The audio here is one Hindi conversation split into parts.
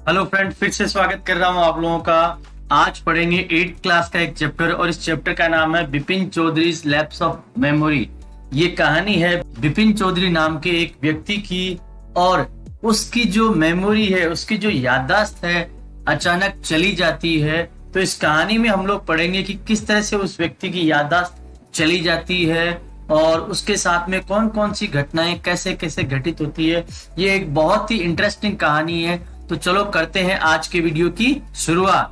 हेलो फ्रेंड, फिर से स्वागत कर रहा हूँ आप लोगों का। आज पढ़ेंगे 8th क्लास का एक चैप्टर और इस चैप्टर का नाम है Bipin Chaudhari lapse of memory. ये कहानी है बिपिन चौधरी नाम के एक व्यक्ति की और उसकी जो मेमोरी है, उसकी जो याददाश्त है अचानक चली जाती है। तो इस कहानी में हम लोग पढ़ेंगे कि किस तरह से उस व्यक्ति की याददाश्त चली जाती है और उसके साथ में कौन कौन सी घटनाएं कैसे कैसे घटित होती है। ये एक बहुत ही इंटरेस्टिंग कहानी है। तो चलो करते हैं आज के वीडियो की शुरुआत।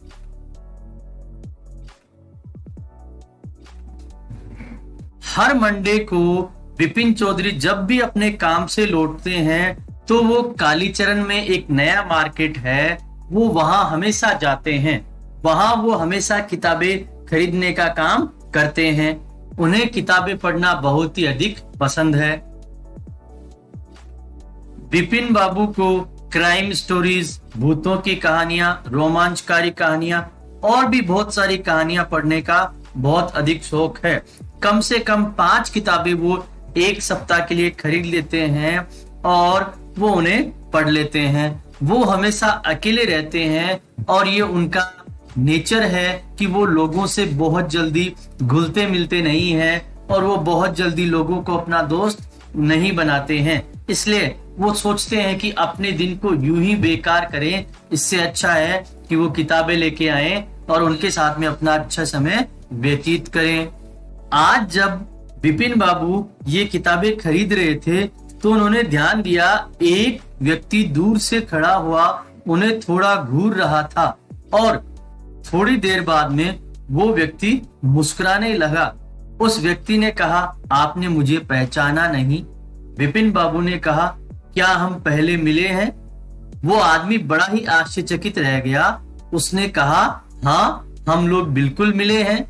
हर मंडे को बिपिन चौधरी जब भी अपने काम से लौटते हैं तो वो कालीचरण में एक नया मार्केट है, वो वहां हमेशा जाते हैं। वहां वो हमेशा किताबें खरीदने का काम करते हैं। उन्हें किताबें पढ़ना बहुत ही अधिक पसंद है। बिपिन बाबू को क्राइम स्टोरीज, भूतों की कहानियां, रोमांचकारी कहानियां और भी बहुत सारी कहानियां पढ़ने का बहुत अधिक शौक है। कम से कम 5 किताबें वो एक सप्ताह के लिए खरीद लेते हैं और वो उन्हें पढ़ लेते हैं। वो हमेशा अकेले रहते हैं और ये उनका नेचर है कि वो लोगों से बहुत जल्दी घुलते मिलते नहीं हैं और वो बहुत जल्दी लोगों को अपना दोस्त नहीं बनाते हैं। इसलिए वो सोचते हैं कि अपने दिन को यूं ही बेकार करें, इससे अच्छा है कि वो किताबें लेके आएं और उनके साथ में अपना अच्छा समय व्यतीत करें। आज जब बिपिन बाबू ये किताबें खरीद रहे थे तो उन्होंने ध्यान दिया एक व्यक्ति दूर से खड़ा हुआ उन्हें थोड़ा घूर रहा था और थोड़ी देर बाद में वो व्यक्ति मुस्कुराने लगा। उस व्यक्ति ने कहा, आपने मुझे पहचाना नहीं? बिपिन बाबू ने कहा, क्या हम पहले मिले हैं? वो आदमी बड़ा ही आश्चर्यचकित रह गया। उसने कहा, हाँ, हम लोग बिल्कुल मिले हैं।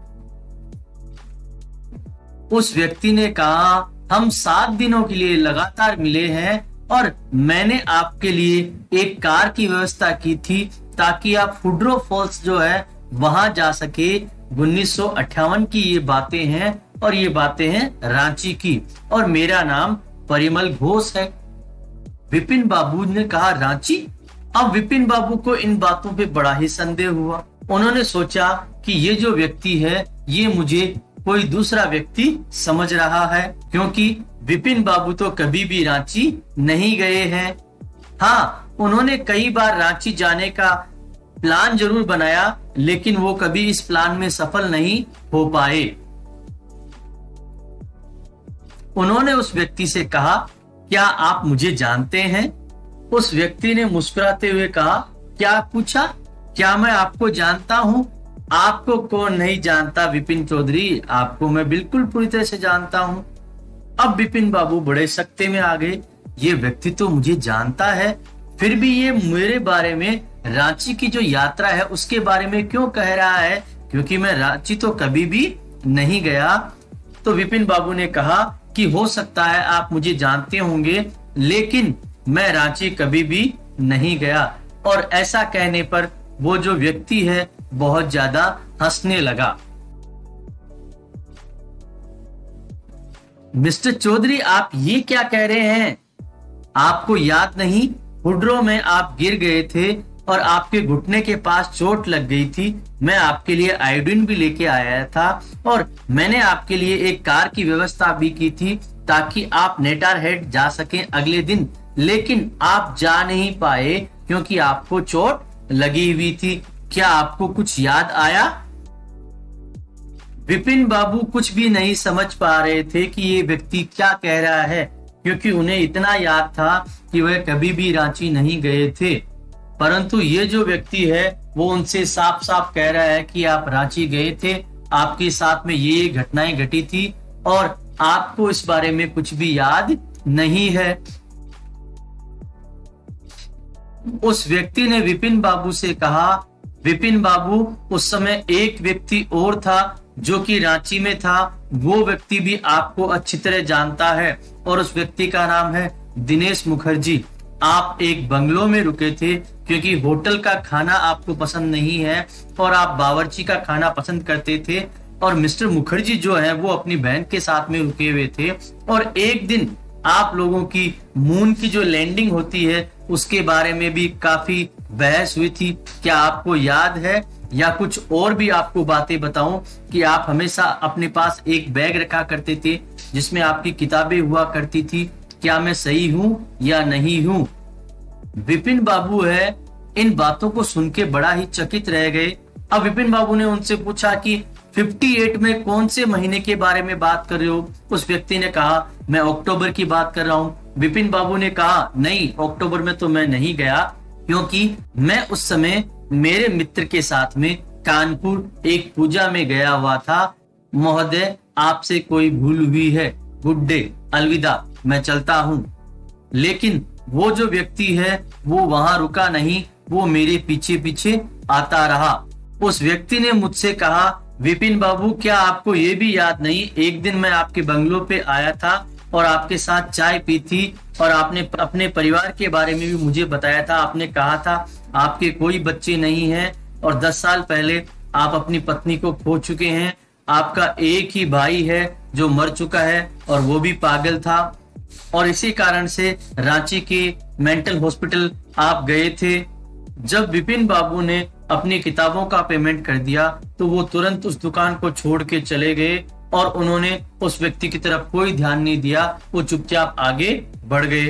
उस व्यक्ति ने कहा, हम 7 दिनों के लिए लगातार मिले हैं और मैंने आपके लिए एक कार की व्यवस्था की थी ताकि आप फुड्रो फॉल्स जो है वहां जा सके। 1958 की ये बातें हैं और ये बातें हैं रांची की और मेरा नाम परिमल घोष है। विपिन बाबू ने कहा, रांची? अब विपिन बाबू को इन बातों पे बड़ा ही संदेह हुआ। उन्होंने सोचा कि ये जो व्यक्ति है ये मुझे कोई दूसरा व्यक्ति समझ रहा है, क्योंकि विपिन बाबू तो कभी भी रांची नहीं गए हैं। हाँ, उन्होंने कई बार रांची जाने का प्लान जरूर बनाया लेकिन वो कभी इस प्लान में सफल नहीं हो पाए। उन्होंने उस व्यक्ति से कहा, क्या आप मुझे जानते हैं? उस व्यक्ति ने मुस्कुराते हुए कहा, क्या पूछा? क्या मैं आपको जानता हूं? आपको कौन नहीं जानता विपिन चौधरी, आपको मैं बिल्कुल पूरी तरह से जानता हूं। अब बिपिन बाबू बड़े सख्ते में आ गए। ये व्यक्ति तो मुझे जानता है, फिर भी ये मेरे बारे में, रांची की जो यात्रा है उसके बारे में क्यों कह रहा है, क्योंकि मैं रांची तो कभी भी नहीं गया। तो विपिन बाबू ने कहा कि हो सकता है आप मुझे जानते होंगे लेकिन मैं रांची कभी भी नहीं गया। और ऐसा कहने पर वो जो व्यक्ति है बहुत ज्यादा हंसने लगा। मिस्टर चौधरी, आप ये क्या कह रहे हैं? आपको याद नहीं, फुड्रो में आप गिर गए थे और आपके घुटने के पास चोट लग गई थी। मैं आपके लिए आयोडीन भी लेके आया था और मैंने आपके लिए एक कार की व्यवस्था भी की थी ताकि आप नेटार हेड जा सकें अगले दिन, लेकिन आप जा नहीं पाए क्योंकि आपको चोट लगी हुई थी। क्या आपको कुछ याद आया? विपिन बाबू कुछ भी नहीं समझ पा रहे थे कि ये व्यक्ति क्या कह रहा है, क्योंकि उन्हें इतना याद था कि वह कभी भी रांची नहीं गए थे। परंतु ये जो व्यक्ति है वो उनसे साफ साफ कह रहा है कि आप रांची गए थे, आपके साथ में ये घटनाएं घटी थी और आपको इस बारे में कुछ भी याद नहीं है। उस व्यक्ति ने विपिन बाबू से कहा, विपिन बाबू, उस समय एक व्यक्ति और था जो कि रांची में था, वो व्यक्ति भी आपको अच्छी तरह जानता है और उस व्यक्ति का नाम है दिनेश मुखर्जी। आप एक बंगलो में रुके थे क्योंकि होटल का खाना आपको पसंद नहीं है और आप बावर्ची का खाना पसंद करते थे और मिस्टर मुखर्जी जो है वो अपनी बहन के साथ में रुके हुए थे और एक दिन आप लोगों की मून की जो लैंडिंग होती है उसके बारे में भी काफी बहस हुई थी। क्या आपको याद है, या कुछ और भी आपको बातें बताऊं कि आप हमेशा अपने पास एक बैग रखा करते थे जिसमें आपकी किताबें हुआ करती थी। क्या मैं सही हूं या नहीं हूं? विपिन बाबू है इन बातों को सुन के बड़ा ही चकित रह गए। अब विपिन बाबू ने उनसे पूछा कि 58 में कौन से महीने के बारे में बात कर रहे हो? उस व्यक्ति ने कहा, मैं अक्टूबर की बात कर रहा हूं। विपिन बाबू ने कहा, नहीं, अक्टूबर में तो मैं नहीं गया, क्योंकि मैं उस समय मेरे मित्र के साथ में कानपुर एक पूजा में गया हुआ था। महोदय, आपसे कोई भूल हुई है। गुड डे, अलविदा, मैं चलता हूं। लेकिन वो जो व्यक्ति है वो वहां रुका नहीं, वो मेरे पीछे पीछे आता रहा। उस व्यक्ति ने मुझसे कहा, विपिन बाबू, क्या आपको ये भी याद नहीं, एक दिन मैं आपके बंगलो पे आया था और आपके साथ चाय पी थी और आपने अपने परिवार के बारे में भी मुझे बताया था। आपने कहा था आपके कोई बच्चे नहीं हैं और 10 साल पहले आप अपनी पत्नी को खो चुके हैं। आपका एक ही भाई है जो मर चुका है और वो भी पागल था, और इसी कारण से रांची के मेंटल हॉस्पिटल आप गए थे। जब विपिन बाबू ने अपनी किताबों का पेमेंट कर दिया तो वो तुरंत उस दुकान को छोड़ के चले गए और उन्होंने उस व्यक्ति की तरफ कोई ध्यान नहीं दिया। वो चुपचाप आगे बढ़ गए।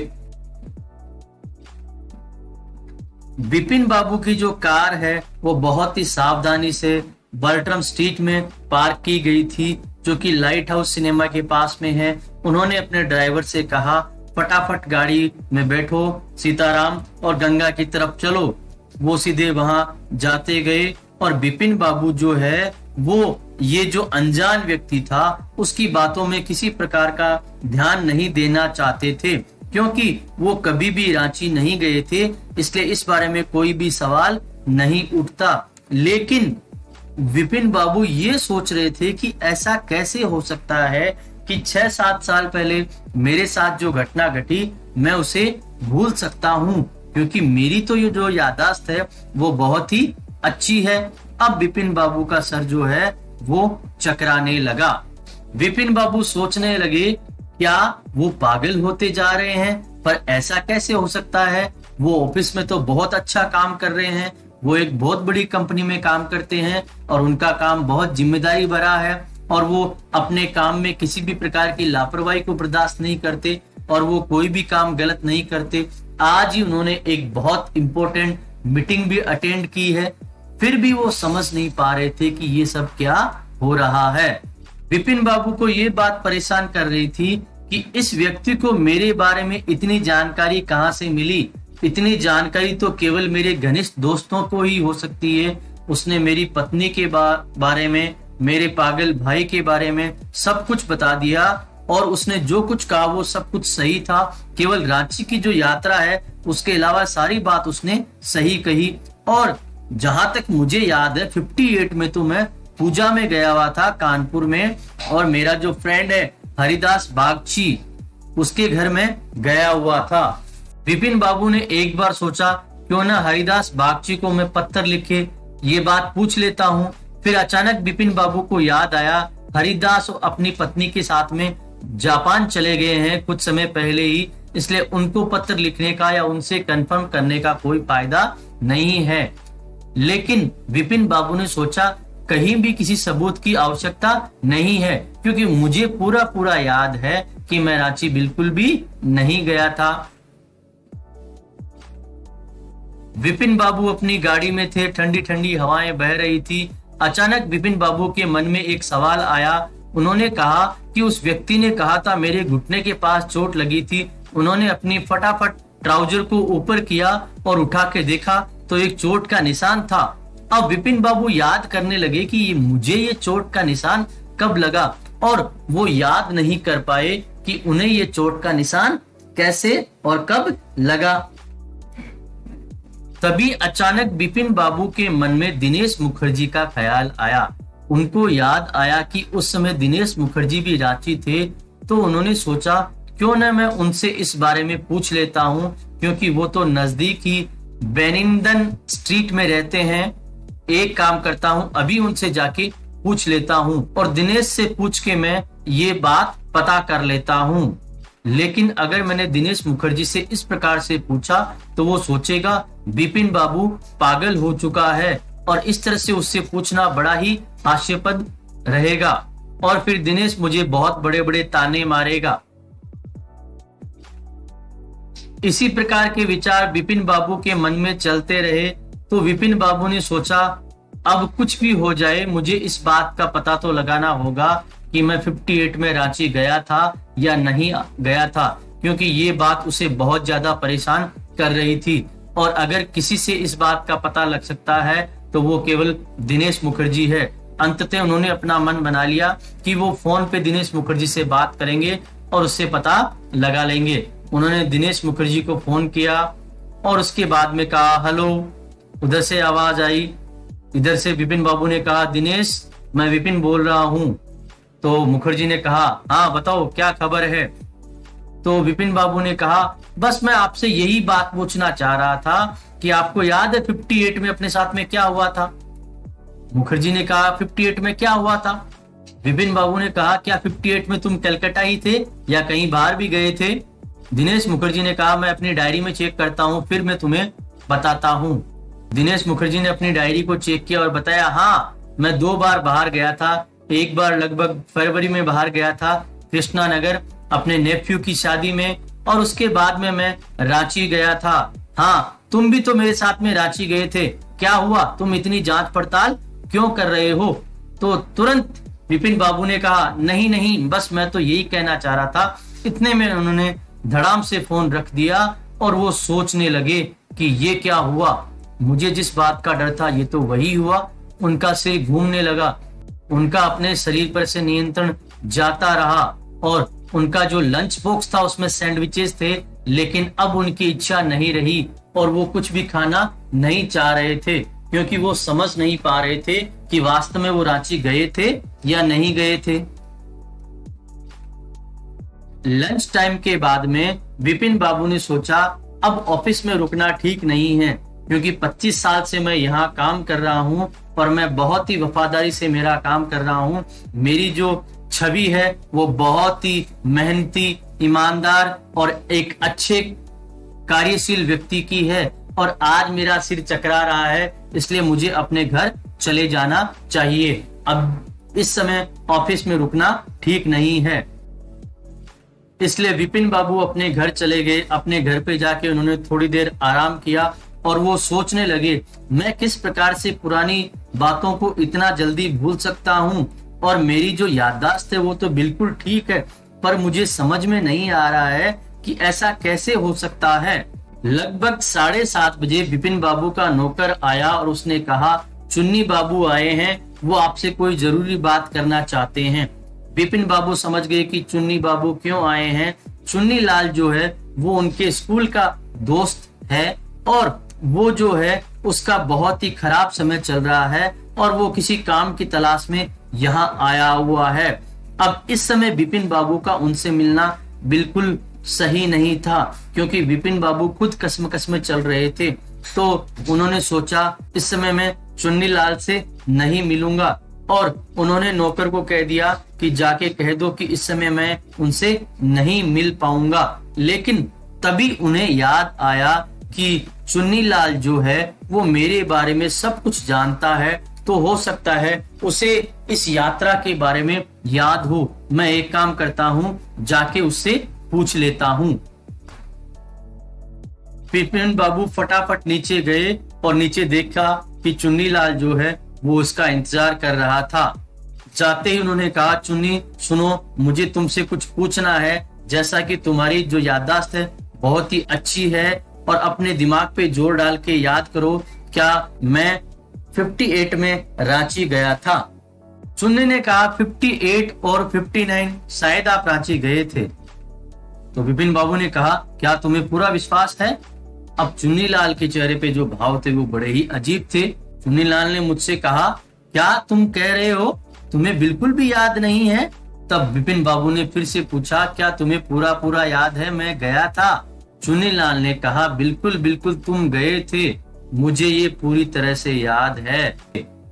विपिन बाबू की जो कार है वो बहुत ही सावधानी से बर्ट्रम स्ट्रीट में पार्क की गई थी, जो कि लाइट हाउस सिनेमा के पास में है। उन्होंने अपने ड्राइवर से कहा, फटाफट गाड़ी में बैठो सीताराम और गंगा की तरफ चलो। वो सीधे वहां जाते गए और विपिन बाबू जो है वो ये जो अनजान व्यक्ति था उसकी बातों में किसी प्रकार का ध्यान नहीं देना चाहते थे, क्योंकि वो कभी भी रांची नहीं गए थे, इसलिए इस बारे में कोई भी सवाल नहीं उठता। लेकिन विपिन बाबू ये सोच रहे थे कि ऐसा कैसे हो सकता है कि 6-7 साल पहले मेरे साथ जो घटना घटी मैं उसे भूल सकता हूं, क्योंकि मेरी तो ये जो याददाश्त है वो बहुत ही अच्छी है। अब विपिन बाबू का सर जो है वो चकराने लगा। विपिन बाबू सोचने लगे, क्या वो पागल होते जा रहे हैं? पर ऐसा कैसे हो सकता है? वो ऑफिस में तो बहुत अच्छा काम कर रहे हैं, वो एक बहुत बड़ी कंपनी में काम करते हैं और उनका काम बहुत जिम्मेदारी भरा है और वो अपने काम में किसी भी प्रकार की लापरवाही को बर्दाश्त नहीं करते और वो कोई भी काम गलत नहीं करते। आज ही उन्होंने एक बहुत इंपॉर्टेंट मीटिंग भी अटेंड की है, फिर भी वो समझ नहीं पा रहे थे कि ये सब क्या हो रहा है। विपिन बाबू को ये बात परेशान कर रही थी कि इस व्यक्ति को मेरे बारे में इतनी जानकारी कहां से मिली। इतनी जानकारी तो केवल मेरे घनिष्ठ दोस्तों को ही हो सकती है। उसने मेरी पत्नी के बारे में, मेरे पागल भाई के बारे में सब कुछ बता दिया और उसने जो कुछ कहा वो सब कुछ सही था। केवल रांची की जो यात्रा है उसके अलावा सारी बात उसने सही कही। और जहां तक मुझे याद है 58 में तो मैं पूजा में गया हुआ था कानपुर में, और मेरा जो फ्रेंड है हरिदास बागची उसके घर में गया हुआ था। विपिन बाबू ने एक बार सोचा, क्यों ना हरिदास बागची को मैं पत्थर लिखे ये बात पूछ लेता हूँ। फिर अचानक विपिन बाबू को याद आया, हरिदास अपनी पत्नी के साथ में जापान चले गए हैं कुछ समय पहले ही, इसलिए उनको पत्र लिखने का या उनसे कंफर्म करने का कोई फायदा नहीं है। लेकिन विपिन बाबू ने सोचा, कहीं भी किसी सबूत की आवश्यकता नहीं है, क्योंकि मुझे पूरा याद है कि मैं रांची बिल्कुल भी नहीं गया था। विपिन बाबू अपनी गाड़ी में थे, ठंडी ठंडी हवाएं बह रही थी। अचानक विपिन बाबू के मन में एक सवाल आया। उन्होंने कहा कि उस व्यक्ति ने कहा था मेरे घुटने के पास चोट लगी थी। उन्होंने अपनी फटाफट ट्राउजर को ऊपर किया और उठा के देखा तो एक चोट का निशान था। अब विपिन बाबू याद करने लगे कि मुझे ये चोट का निशान कब लगा, और वो याद नहीं कर पाए कि उन्हें ये चोट का निशान कैसे और कब लगा। तभी अचानक विपिन बाबू के मन में दिनेश मुखर्जी का ख्याल आया। उनको याद आया कि उस समय दिनेश मुखर्जी भी रांची थे, तो उन्होंने सोचा क्यों न मैं उनसे इस बारे में पूछ लेता हूँ, क्योंकि वो तो नजदीक ही बेनिंदन स्ट्रीट में रहते हैं। एक काम करता हूँ, अभी उनसे जाके पूछ लेता हूँ और दिनेश से पूछ के मैं ये बात पता कर लेता हूँ। लेकिन अगर मैंने दिनेश मुखर्जी से इस प्रकार से पूछा तो वो सोचेगा विपिन बाबू पागल हो चुका है, और इस तरह से उससे पूछना बड़ा ही हास्यास्पद रहेगा, और फिर दिनेश मुझे बहुत बड़े बड़े ताने मारेगा। इसी प्रकार के विचार विपिन बाबू के मन में चलते रहे। तो विपिन बाबू ने सोचा अब कुछ भी हो जाए मुझे इस बात का पता तो लगाना होगा कि मैं 58 में रांची गया था या नहीं गया था, क्योंकि ये बात उसे बहुत ज्यादा परेशान कर रही थी। और अगर किसी से इस बात का पता लग सकता है तो वो केवल दिनेश मुखर्जी है। अंततः उन्होंने अपना मन बना लिया कि वो फोन पे दिनेश मुखर्जी से बात करेंगे और उससे पता लगा लेंगे। उन्होंने दिनेश मुखर्जी को फोन किया और उसके बाद में कहा हेलो। उधर से आवाज आई, इधर से विपिन बाबू ने कहा दिनेश मैं विपिन बोल रहा हूं। तो मुखर्जी ने कहा हाँ बताओ क्या खबर है। तो विपिन बाबू ने कहा बस मैं आपसे यही बात पूछना चाह रहा था कि आपको याद है 58 में अपने साथ में क्या हुआ था। मुखर्जी ने कहा 58 में क्या हुआ था। विपिन बाबू ने कहा क्या 58 में तुम कलकत्ता ही थे या कहीं बाहर भी गए थे। दिनेश मुखर्जी ने कहा मैं अपनी डायरी में चेक करता हूं फिर मैं तुम्हें बताता हूं। दिनेश मुखर्जी ने अपनी डायरी को चेक किया और बताया हाँ मैं 2 बार बाहर गया था। एक बार लगभग फरवरी में बाहर गया था कृष्णा नगर अपने नेफ्यू की शादी में, और उसके बाद में मैं रांची गया था। हाँ तुम भी तो मेरे साथ में रांची गए थे, क्या हुआ तुम इतनी जांच पड़ताल क्यों कर रहे हो। तो तुरंत विपिन बाबू ने कहा नहीं नहीं बस मैं तो यही कहना चाह रहा था। इतने में उन्होंने धड़ाम से फोन रख दिया और वो सोचने लगे कि ये क्या हुआ। मुझे जिस बात का डर था ये तो वही हुआ। उनका सिर घूमने लगा, उनका अपने शरीर पर से नियंत्रण जाता रहा, और उनका जो लंच बॉक्स था उसमें सैंडविचेस थे, लेकिन अब उनकी इच्छा नहीं रही और वो कुछ भी खाना नहीं चाह रहे थे, क्योंकि वो समझ नहीं पा रहे थे कि वास्तव में वो रांची गए थे या नहीं गए थे। लंच टाइम के बाद में विपिन बाबू ने सोचा अब ऑफिस में रुकना ठीक नहीं है, क्योंकि 25 साल से मैं यहाँ काम कर रहा हूँ और मैं बहुत ही वफादारी से मेरा काम कर रहा हूँ। मेरी जो छवि है वो बहुत ही मेहनती, ईमानदार और एक अच्छे कार्यशील व्यक्ति की है, और आज मेरा सिर चकरा रहा है, इसलिए मुझे अपने घर चले जाना चाहिए। अब इस समय ऑफिस में रुकना ठीक नहीं है। इसलिए विपिन बाबू अपने घर चले गए। अपने घर पे जाके उन्होंने थोड़ी देर आराम किया और वो सोचने लगे मैं किस प्रकार से पुरानी बातों को इतना जल्दी भूल सकता हूँ, और मेरी जो याददाश्त है वो तो बिल्कुल ठीक है, पर मुझे समझ में नहीं आ रहा है कि ऐसा कैसे हो सकता है। लगभग 7:30 बजे विपिन बाबू का नौकर आया और उसने कहा चुन्नी बाबू आए हैं, वो आपसे कोई जरूरी बात करना चाहते हैं। विपिन बाबू समझ गए कि चुन्नी बाबू क्यों आए हैं। चुन्नी लाल जो है वो उनके स्कूल का दोस्त है, और वो जो है उसका बहुत ही खराब समय चल रहा है और वो किसी काम की तलाश में यहाँ आया हुआ है। अब इस समय विपिन बाबू का उनसे मिलना बिल्कुल सही नहीं था, क्योंकि विपिन बाबू खुद कसम में चल रहे थे। तो उन्होंने सोचा इस समय मैं चुन्नी लाल से नहीं मिलूंगा, और उन्होंने नौकर को कह दिया कि जाके कह दो कि इस समय मैं उनसे नहीं मिल पाऊंगा। लेकिन तभी उन्हें याद आया कि चुन्नी लाल जो है वो मेरे बारे में सब कुछ जानता है, तो हो सकता है उसे इस यात्रा के बारे में याद हो। मैं एक काम करता हूँ, जाके उससे पूछ लेता हूँ। विपिन बाबू फटाफट नीचे गए और नीचे देखा कि चुन्नी लाल जो है वो उसका इंतजार कर रहा था। जाते ही उन्होंने कहा चुन्नी सुनो, मुझे तुमसे कुछ पूछना है। जैसा कि तुम्हारी जो याददाश्त है बहुत ही अच्छी है, और अपने दिमाग पे जोर डाल के याद करो, क्या मैं 58 में रांची गया था। चुन्नी ने कहा 58 और 59 शायद आप रांची गए थे। तो विपिन बाबू ने कहा क्या तुम्हें पूरा विश्वास है। अब चुन्नी लाल के चेहरे पे जो भाव थे वो बड़े ही अजीब थे। चुन्नी लाल ने मुझसे कहा क्या तुम कह रहे हो तुम्हें बिल्कुल भी याद नहीं है। तब विपिन बाबू ने फिर से पूछा क्या तुम्हें पूरा याद है मैं गया था। चुन्नी लाल ने कहा बिल्कुल बिल्कुल तुम गए थे, मुझे ये पूरी तरह से याद है।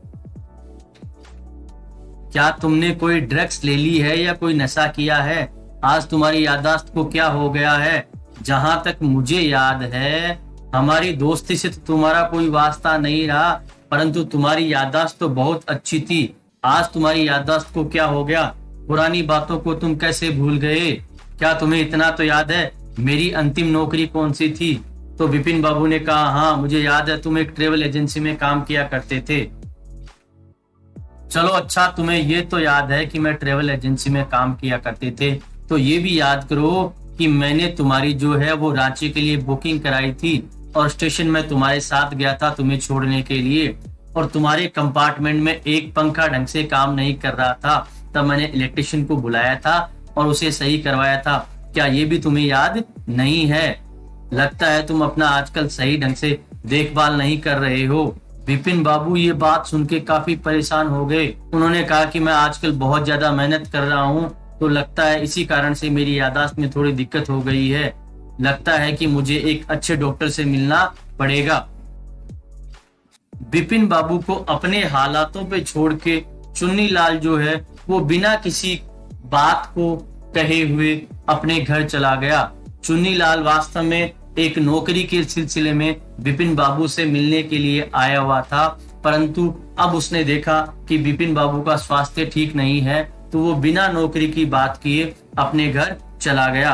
क्या तुमने कोई ड्रग्स ले ली है या कोई नशा किया है। आज तुम्हारी याददाश्त को क्या हो गया है? जहां तक मुझे याद है, हमारी दोस्ती से तो तुम्हारा कोई वास्ता नहीं रहा, परंतु तुम्हारी याददाश्त तो बहुत अच्छी थी। आज तुम्हारी याददाश्त को क्या हो गया? पुरानी बातों को तुम कैसे भूल गए? क्या तुम्हें इतना तो याद है मेरी अंतिम नौकरी कौन सी थी? तो विपिन बाबू ने कहा, हाँ मुझे याद है, तुम एक ट्रेवल एजेंसी में काम किया करते थे। चलो अच्छा, तुम्हें ये तो याद है कि मैं ट्रेवल एजेंसी में काम किया करते थे, तो ये भी याद करो कि मैंने तुम्हारी जो है वो रांची के लिए बुकिंग कराई थी और स्टेशन में तुम्हारे साथ गया था तुम्हें छोड़ने के लिए, और तुम्हारे कंपार्टमेंट में एक पंखा ढंग से काम नहीं कर रहा था, तब मैंने इलेक्ट्रिशियन को बुलाया था और उसे सही करवाया था। क्या ये भी तुम्हें याद नहीं है? लगता है तुम अपना आजकल सही ढंग से देखभाल नहीं कर रहे हो। विपिन बाबू ये बात सुन के काफी परेशान हो गए। उन्होंने कहा कि मैं आजकल बहुत ज्यादा मेहनत कर रहा हूँ, तो लगता है इसी कारण से मेरी याददाश्त में थोड़ी दिक्कत हो गई है। लगता है कि मुझे एक अच्छे डॉक्टर से मिलना पड़ेगा। विपिन बाबू को अपने हालातों पे छोड़ के चुन्नी लाल जो है वो बिना किसी बात को कहे हुए अपने घर चला गया। चुन्नी लाल वास्तव में एक नौकरी के सिलसिले में विपिन बाबू से मिलने के लिए आया हुआ था, परंतु अब उसने देखा कि विपिन बाबू का स्वास्थ्य ठीक नहीं है, तो वो बिना नौकरी की बात किए अपने घर चला गया।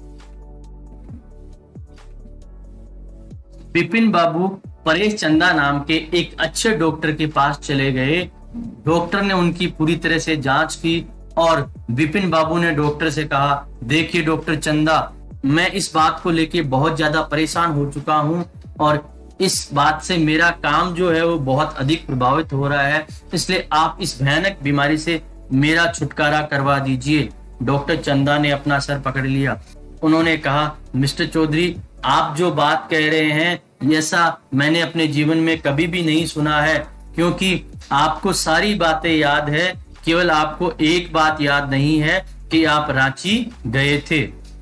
विपिन बाबू परेश चंदा नाम के एक अच्छे डॉक्टर के पास चले गए। डॉक्टर ने उनकी पूरी तरह से जांच की और विपिन बाबू ने डॉक्टर से कहा, देखिए डॉक्टर चंदा, मैं इस बात को लेके बहुत ज्यादा परेशान हो चुका हूँ और इस बात से मेरा काम जो है वो बहुत अधिक प्रभावित हो रहा है, इसलिए आप इस भयानक बीमारी से मेरा छुटकारा करवा दीजिए। डॉक्टर चंदा ने अपना सर पकड़ लिया। उन्होंने कहा, मिस्टर चौधरी, आप जो बात कह रहे हैं ऐसा मैंने अपने जीवन में कभी भी नहीं सुना है, क्योंकि आपको सारी बातें याद है, केवल आपको एक बात याद नहीं है कि आप रांची गए थे।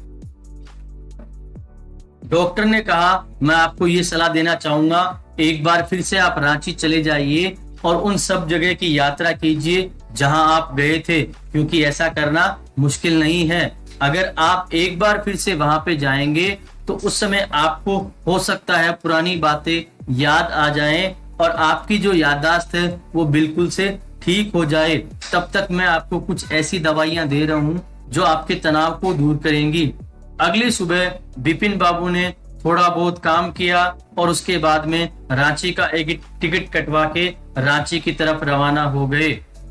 डॉक्टर ने कहा, मैं आपको ये सलाह देना चाहूंगा, एक बार फिर से आप रांची चले जाइए और उन सब जगह की यात्रा कीजिए जहां आप गए थे, क्योंकि ऐसा करना मुश्किल नहीं है। अगर आप एक बार फिर से वहां पे जाएंगे तो उस समय आपको हो सकता है पुरानी बातें याद आ जाएं और आपकी जो याददाश्त है वो बिल्कुल से ठीक हो जाए। तब तक मैं आपको कुछ ऐसी दवाइयां दे रहा हूं जो आपके तनाव को दूर करेंगी। अगली सुबह विपिन बाबू ने थोड़ा बहुत काम किया और उसके बाद में रांची का एक टिकट कटवा के रांची की तरफ रवाना हो गए।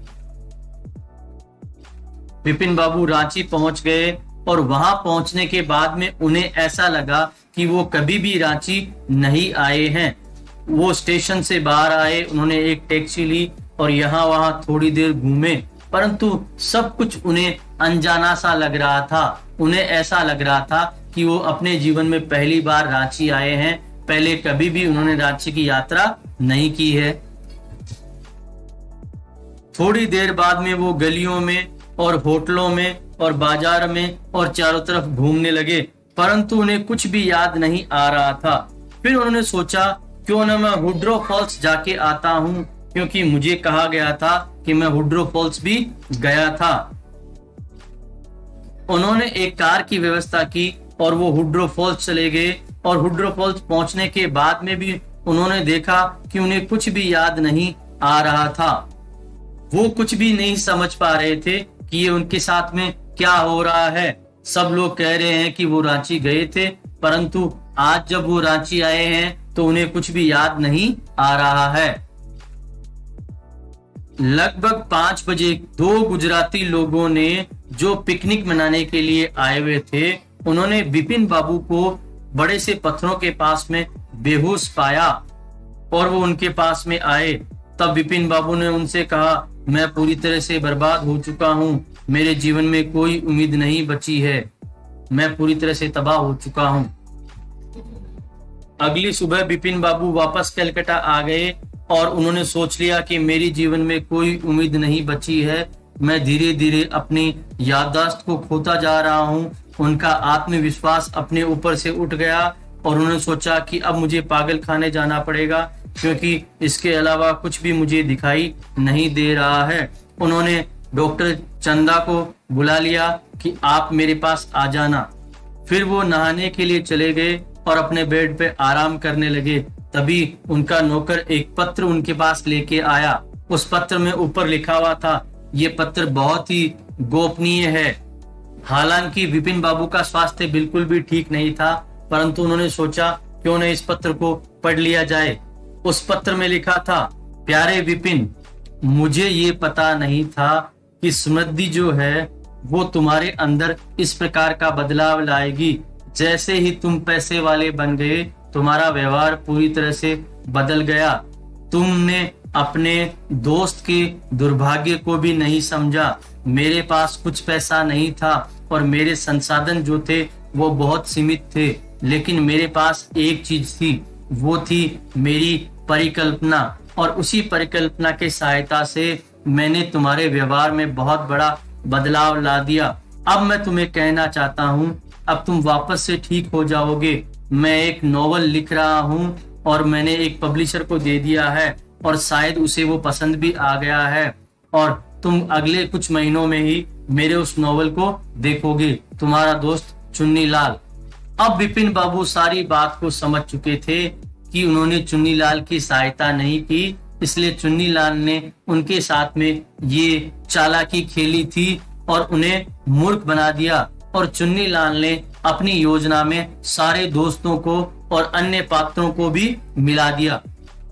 विपिन बाबू रांची पहुंच गए और वहां पहुंचने के बाद में उन्हें ऐसा लगा कि वो कभी भी रांची नहीं आए हैं। वो स्टेशन से बाहर आए, उन्होंने एक टैक्सी ली और यहाँ वहां थोड़ी देर घूमे, परंतु सब कुछ उन्हें अनजाना सा लग रहा था। उन्हें ऐसा लग रहा था कि वो अपने जीवन में पहली बार रांची आए हैं, पहले कभी भी उन्होंने रांची की यात्रा नहीं की है। थोड़ी देर बाद में वो गलियों में और होटलों में और बाजार में और चारों तरफ घूमने लगे, परंतु उन्हें कुछ भी याद नहीं आ रहा था। फिर उन्होंने सोचा, क्यों न मैं हुड्रो फॉल्स जाके आता हूँ, क्योंकि मुझे कहा गया था कि मैं हुड्रो फॉल्स भी गया था। उन्होंने एक कार की व्यवस्था की और वो हुड्रो फॉल्स चले गए और हुड्रो फॉल्स पहुंचने के बाद में भी उन्होंने देखा कि उन्हें कुछ भी याद नहीं आ रहा था। वो कुछ भी नहीं समझ पा रहे थे कि ये उनके साथ में क्या हो रहा है। सब लोग कह रहे हैं कि वो रांची गए थे, परंतु आज जब वो रांची आए हैं तो उन्हें कुछ भी याद नहीं आ रहा है। लगभग 5 बजे 2 गुजराती लोगों ने जो पिकनिक मनाने के लिए आए हुए थे, उन्होंने विपिन बाबू को बड़े से पत्थरों के पास में बेहोश पाया और वो उनके पास में आए। तब विपिन बाबू ने उनसे कहा, मैं पूरी तरह से बर्बाद हो चुका हूँ, मेरे जीवन में कोई उम्मीद नहीं बची है, मैं पूरी तरह से तबाह हो चुका हूँ। अगली सुबह विपिन बाबू वापस कलकत्ता आ गए और उन्होंने सोच लिया कि मेरी जीवन में कोई उम्मीद नहीं बची है, मैं धीरे धीरे अपनी याददाश्त को खोता जा रहा हूँ। उनका आत्मविश्वास अपने ऊपर से उठ गया और उन्होंने सोचा कि अब मुझे पागल खाने जाना पड़ेगा, क्योंकि इसके अलावा कुछ भी मुझे दिखाई नहीं दे रहा है। उन्होंने डॉक्टर चंदा को बुला लिया कि आप मेरे पास आ जाना। फिर वो नहाने के लिए चले गए और अपने बेड पे आराम करने लगे। तभी उनका नौकर एक पत्र उनके पास लेके आया। उस पत्र में ऊपर लिखा हुआ था, ये पत्र बहुत ही गोपनीय है। हालांकि विपिन बाबू का स्वास्थ्य बिल्कुल भी ठीक नहीं था, परंतु उन्होंने सोचा क्यों न इस पत्र को पढ़ लिया जाए। उस पत्र में लिखा था, प्यारे विपिन, मुझे ये पता नहीं था कि समृद्धि जो है वो तुम्हारे अंदर इस प्रकार का बदलाव लाएगी। जैसे ही तुम पैसे वाले बन गए, तुम्हारा व्यवहार पूरी तरह से बदल गया। तुमने अपने दोस्त के दुर्भाग्य को भी नहीं समझा। मेरे पास कुछ पैसा नहीं था और मेरे संसाधन जो थे वो बहुत सीमित थे, लेकिन मेरे पास एक चीज थी, वो थी मेरी परिकल्पना, और उसी परिकल्पना के सहायता से मैंने तुम्हारे व्यवहार में बहुत बड़ा बदलाव ला दिया। अब मैं तुम्हें कहना चाहता हूँ, अब तुम वापस से ठीक हो जाओगे। मैं एक नॉवल लिख रहा हूँ और मैंने एक पब्लिशर को दे दिया है और शायद उसे वो पसंद भी आ गया है, और तुम अगले कुछ महीनों में ही मेरे उस नॉवल को देखोगे। तुम्हारा दोस्त चुन्नी लाल। अब विपिन बाबू सारी बात को समझ चुके थे कि उन्होंने चुन्नी लाल की सहायता नहीं की, इसलिए चुन्नी लाल ने उनके साथ में ये चालाकी खेली थी और उन्हें मूर्ख बना दिया। और चुन्नी लाल ने अपनी योजना में सारे दोस्तों को और अन्य पात्रों को भी मिला दिया।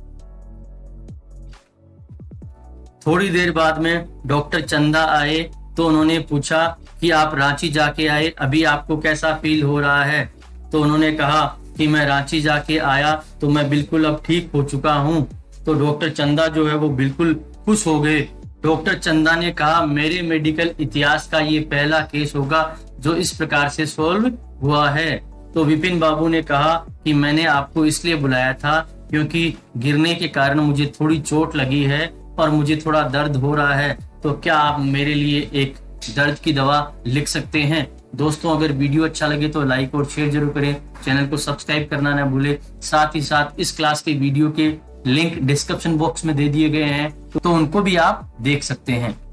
थोड़ी देर बाद में डॉक्टर चंदा आए तो उन्होंने पूछा कि आप रांची जाके आए, अभी आपको कैसा फील हो रहा है? तो उन्होंने कहा कि मैं रांची जाके आया तो मैं बिल्कुल अब ठीक हो चुका हूँ। तो डॉक्टर चंदा जो है वो बिल्कुल खुश हो गए। डॉक्टर चंदा ने कहा, मेरे मेडिकल इतिहास का ये पहला केस होगा जो इस प्रकार से सॉल्व हुआ है। तो विपिन बाबू ने कहा कि मैंने आपको इसलिए बुलाया था क्योंकि गिरने के कारण मुझे थोड़ी चोट लगी है और मुझे थोड़ा दर्द हो रहा है, तो क्या आप मेरे लिए एक दर्द की दवा लिख सकते हैं? दोस्तों, अगर वीडियो अच्छा लगे तो लाइक और शेयर जरूर करें, चैनल को सब्सक्राइब करना ना भूलें। साथ ही साथ इस क्लास के वीडियो के लिंक डिस्क्रिप्शन बॉक्स में दे दिए गए हैं, तो उनको भी आप देख सकते हैं।